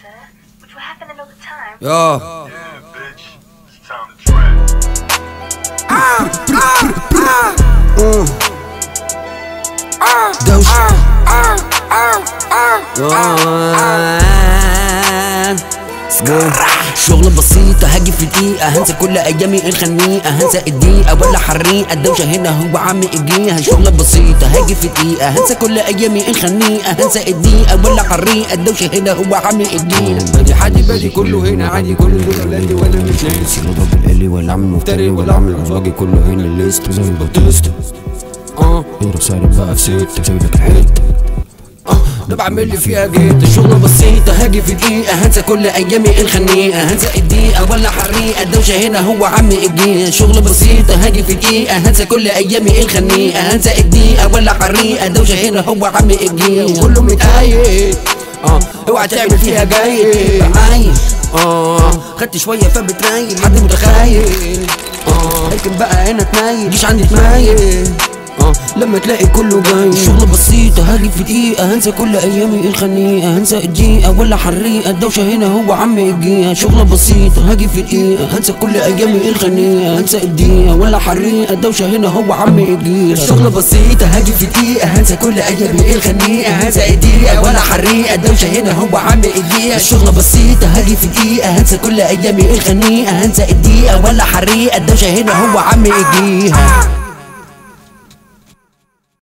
sir, which will happen another time. Yeah, bitch. It's time to trap. شغلة بسيطة هاجي في دقيقة، هنسى كل أيامي الخنيقة، هنسى الدقيقة ولا حريقة، الدوشة هنا هو عم إجيها. شغلة بسيطة هاجي في دقيقة، هنسى كل أيامي الخنيقة، هنسى الدقيقة ولا حريقة، الدوشة هنا هو عم إجيها. بادي حدي بادي كله هنا عادي، كل دول ولادي وأنا مش ناسي. اضرب القلي ولا أعمل مفتري ولا أعمل عزواجي، كله هنا الليست زي البطيستا. اضرب سعري بقى في ستة سايبك الحتة. ده بعمل لي فيها جيت. شغلة بسيطة هاجي في دقيقة، هنسى كل أيامي الخنيقة، هنسى الدقيقة ولا حريقة، الدوشة هنا هو عم إجيها. شغلة بسيطة هاجي في دقيقة، هنسى كل أيامي الخنيقة، هنسى الدقيقة ولا حريقة، الدوشة هنا هو عم إجيها. كله متقايد اوعى تعمل فيها جاي بعايش. خدت شوية فبترايل حد متخيل. لكن بقى هنا تنايل مجيش عندي تمايل لما تلاقي كله جاي. شغلة بسيطة هاجي في دقيقة، هنسى كل أيامي الخنيقة، هنسى الدقيقة ولا حريقة، الدوشة هنا هو عم يجيها. شغلة بسيطة هاجي في دقيقة، هنسى كل أيامي الخنيقة، هنسى الدقيقة ولا حريقة، الدوشة هنا هو عم يجيها. شغلة بسيطة هاجي في دقيقة، هنسى كل أيامي الخنيقة، هنسى الدقيقة ولا حريقة، الدوشة هنا هو عم يجيها. شغلة بسيطة هاجي في دقيقة، هنسى كل أيامي الخنيقة، هنسى الدقيقة ولا حريقة، الدوشة هنا هو عم يجيها.